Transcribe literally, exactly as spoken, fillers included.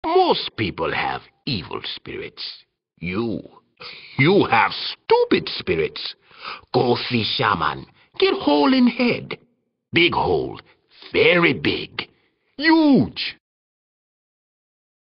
Most people have evil spirits. You, you have stupid spirits. Go see shaman. Get hole in head. Big hole. Very big. Huge.